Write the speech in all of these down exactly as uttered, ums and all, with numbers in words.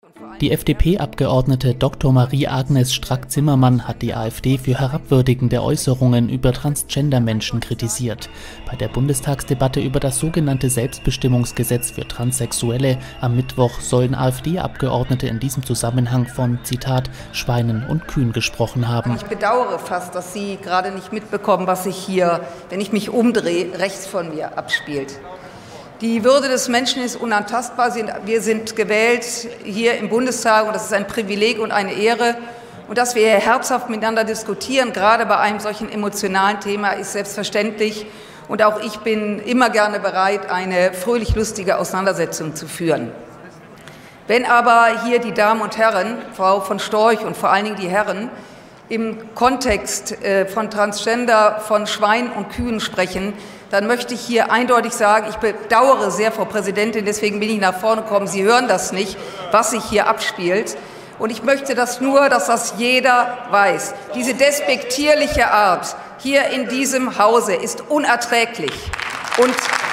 Die F D P-Abgeordnete Doktor Marie-Agnes Strack-Zimmermann hat die AfD für herabwürdigende Äußerungen über Transgender-Menschen kritisiert. Bei der Bundestagsdebatte über das sogenannte Selbstbestimmungsgesetz für Transsexuelle am Mittwoch sollen AfD-Abgeordnete in diesem Zusammenhang von, Zitat, Schweinen und Kühen gesprochen haben. Ich bedauere fast, dass Sie gerade nicht mitbekommen, was sich hier, wenn ich mich umdrehe, rechts von mir abspielt. Die Würde des Menschen ist unantastbar. Wir sind gewählt hier im Bundestag und das ist ein Privileg und eine Ehre. Und dass wir hier herzhaft miteinander diskutieren, gerade bei einem solchen emotionalen Thema, ist selbstverständlich. Und auch ich bin immer gerne bereit, eine fröhlich lustige Auseinandersetzung zu führen. Wenn aber hier die Damen und Herren, Frau von Storch und vor allen Dingen die Herren, im Kontext von Transgender, von Schweinen und Kühen sprechen, dann möchte ich hier eindeutig sagen, ich bedauere sehr, Frau Präsidentin, deswegen bin ich nach vorne gekommen, Sie hören das nicht, was sich hier abspielt. Und ich möchte das nur, dass das jeder weiß. Diese despektierliche Art hier in diesem Hause ist unerträglich. Und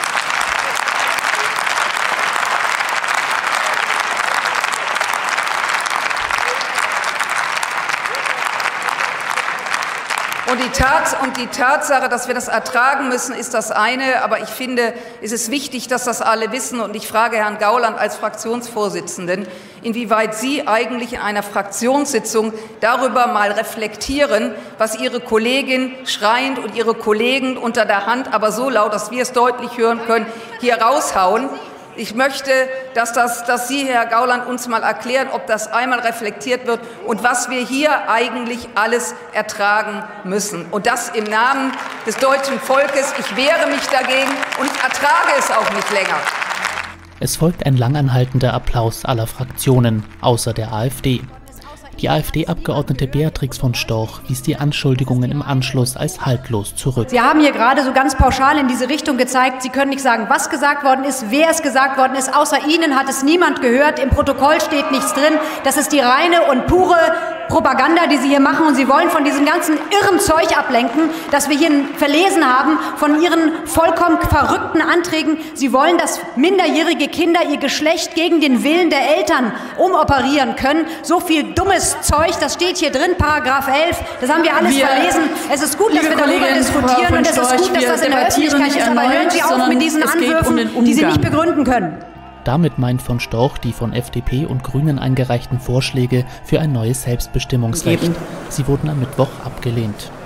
Und die, Tats und die Tatsache, dass wir das ertragen müssen, ist das eine. Aber ich finde, es ist wichtig, dass das alle wissen. Und ich frage Herrn Gauland als Fraktionsvorsitzenden, inwieweit Sie eigentlich in einer Fraktionssitzung darüber mal reflektieren, was Ihre Kollegin schreiend und Ihre Kollegen unter der Hand, aber so laut, dass wir es deutlich hören können, hier raushauen. Ich möchte, dass, das, dass Sie, Herr Gauland, uns mal erklären, ob das einmal reflektiert wird und was wir hier eigentlich alles ertragen müssen. Und das im Namen des deutschen Volkes. Ich wehre mich dagegen und ertrage es auch nicht länger. Es folgt ein langanhaltender Applaus aller Fraktionen, außer der AfD. Die AfD-Abgeordnete Beatrix von Storch wies die Anschuldigungen im Anschluss als haltlos zurück. Sie haben hier gerade so ganz pauschal in diese Richtung gezeigt. Sie können nicht sagen, was gesagt worden ist, wer es gesagt worden ist. Außer Ihnen hat es niemand gehört. Im Protokoll steht nichts drin. Das ist die reine und pure Propaganda, die Sie hier machen. Und Sie wollen von diesem ganzen irren Zeug ablenken, das wir hier verlesen haben, von Ihren vollkommen verrückten Anträgen. Sie wollen, dass minderjährige Kinder ihr Geschlecht gegen den Willen der Eltern umoperieren können. So viel dummes Zeug, das steht hier drin, Paragraph elf, das haben wir alles wir, verlesen. Es ist gut, dass wir darüber diskutieren und es ist gut, dass das in der Öffentlichkeit ist, aber hören Sie auf mit diesen Anwürfen, um die Sie nicht begründen können. Damit meint von Storch die von F D P und Grünen eingereichten Vorschläge für ein neues Selbstbestimmungsrecht. Sie wurden am Mittwoch abgelehnt.